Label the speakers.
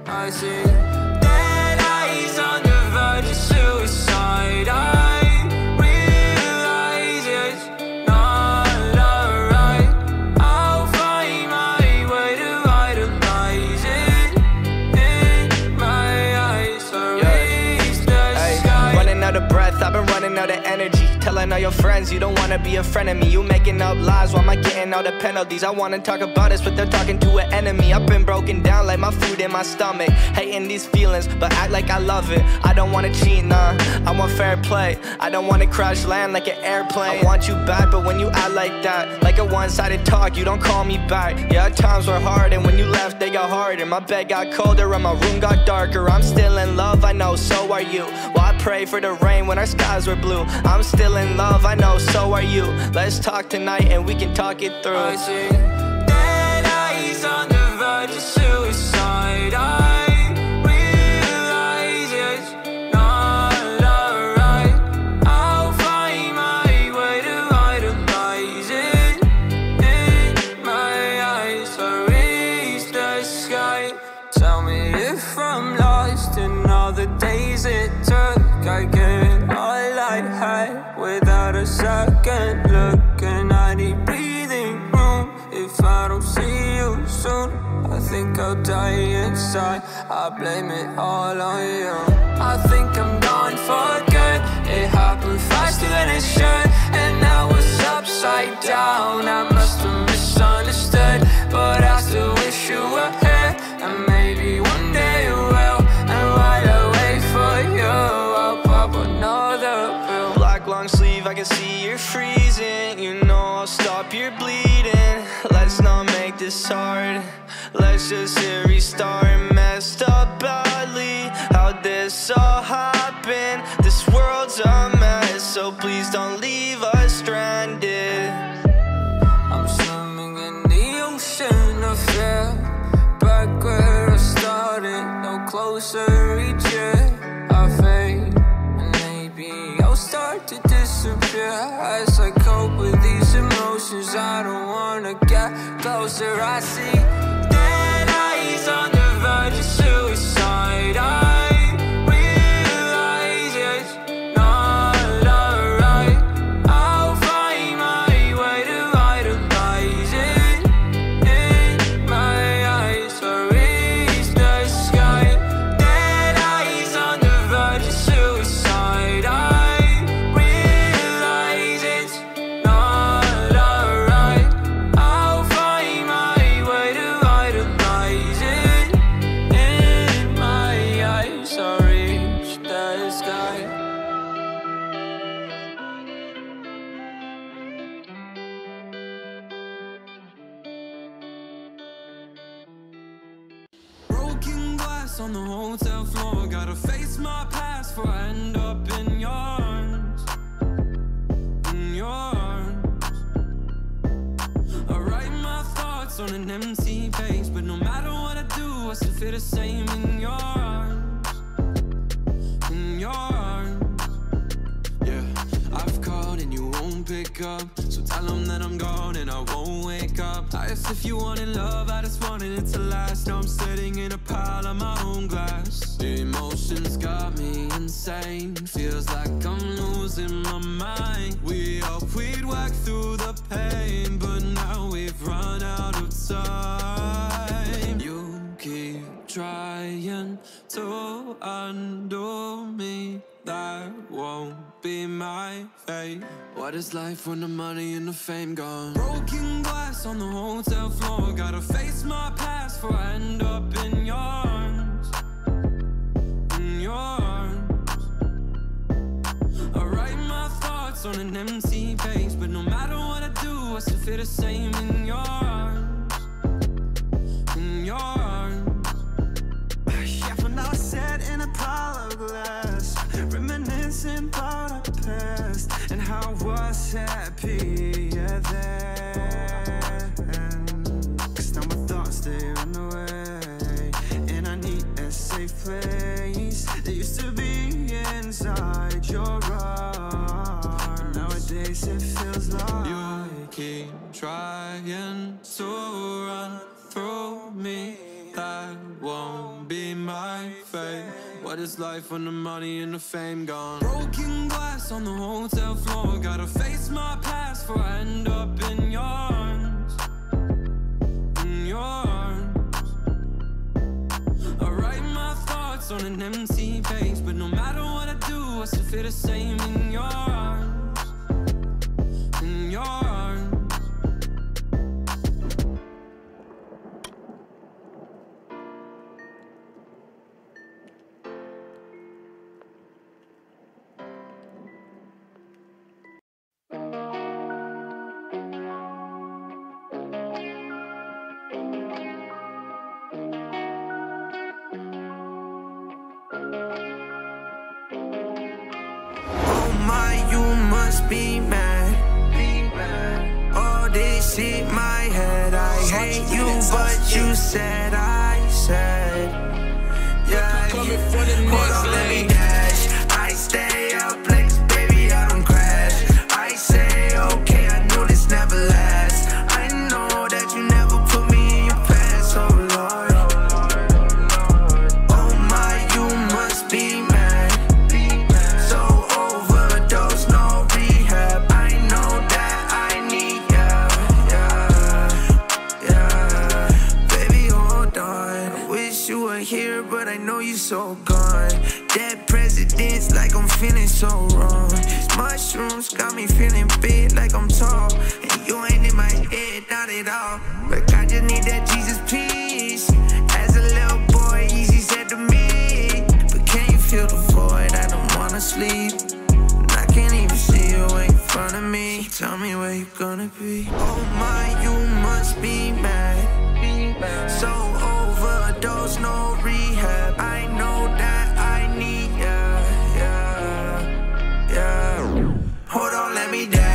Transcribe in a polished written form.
Speaker 1: I see dead eyes on the verge of suicide. I realize it's not alright. I'll find my way to idolize it. In my eyes, I reach the sky.
Speaker 2: Running out of breath, I've been running out of energy. Telling all your friends you don't wanna be a friend of me. You making up lies, why am I getting all the penalties? I wanna talk about this, but they're talking to an enemy. I've been broken down like my food in my stomach. Hating these feelings, but act like I love it. I don't wanna cheat, nah, I want fair play. I don't wanna crash land like an airplane. I want you back, but when you act like that, like a one-sided talk, you don't call me back. Yeah, times were hard, and when you left, they got harder. My bed got colder, and my room got darker. I'm still in love, I know, so are you. Well, I pray for the rain when our skies were blue. I'm still in love, I know, so are you. Let's talk tonight and we can talk it through.
Speaker 1: I see dead eyes on the verge of suicide. I realize it's not alright. I'll find my way to idolize it. In my eyes, I reach the sky. Tell me if I'm lost in all the days it took. I get all I had without a second look. And I need breathing room if I don't see you soon. I think I'll die inside, I blame it all on you. I think I'm gone for good. It happened faster than it should, and now it's upside down. I must have misunderstood, but I still wish you were here. And maybe one day you will. And while I wait for you, I'll pop another pill.
Speaker 2: Black long sleeve, I can see you're freezing. You know I'll stop your bleeding. Let's not make this hard. Let's just hit restart. Messed up badly, how'd this all happen? This world's a mess, so please don't leave us stranded.
Speaker 1: I'm swimming in the ocean of fear. Back where I started, no closer reach it. I fade, and maybe I'll start to disappear as I cope with these emotions. I don't wanna get closer. I see dead eyes on the verge of suicide. I realize it's not alright. I'll find my way to idolize it. In my eyes, I reach the sky. Dead eyes on the verge of suicide. I realize it's not alright. I'll find my way to idolize it. In my eyes, I reach the sky.
Speaker 3: Broken glass on the hotel floor. Gotta face my past before I end up in your arms. In your arms. I write my thoughts on an empty page, but no matter what I do, I still feel the same in your arms. In your arms. Yeah, I've called and you won't pick up, so tell them that I'm gone and I won't wake up. I asked if you wanted love, I just wanted it to last. Now I'm sitting in a pile of my own glass. The emotions got me insane, feels like I'm losing my mind. We hoped we'd work through the pain, but now we've run out of time. You keep trying to undo me, that won't be my fate. What is life when the money and the fame gone? Broken glass on the hotel floor. Gotta face my past before I end up in your arms. In your arms. I write my thoughts on an empty page, but no matter what I do, I still feel the same in your arms. In your arms.
Speaker 4: Yeah, for now I sat in a pile of glass, reminiscing about our past and how I was happy then. Cause now my thoughts, they run away, and I need a safe place that used to be inside your arms. But nowadays it feels like
Speaker 3: you keep trying to run through me, that won't be my fate? What is life when the money and the fame gone? Broken glass on the hotel floor. Gotta face my past before I end up in your arms. In your arms. I write my thoughts on an empty page, but no matter what I do, I still feel the same in your arms. In your arms.
Speaker 4: Be mad. All this shit in my head. I hate you, but you said I said, yeah. Hold on, let me dash. I stay up late, baby, I don't crash. I say okay, I know this never lasts. I know that you never put me in your past, oh Lord. Oh my, you must be mad. Here, but I know you're so gone. Dead presidents, like I'm feeling so wrong. These mushrooms got me feeling big, like I'm tall. And you ain't in my head, not at all. But I just need that Jesus peace. As a little boy, easy said to me, but can you feel the void? I don't wanna sleep, and I can't even see you in front of me. So tell me where you gonna be. Oh my, you must be mad. So overdose, no rehab. I know that I need ya, yeah. Hold on, let me down.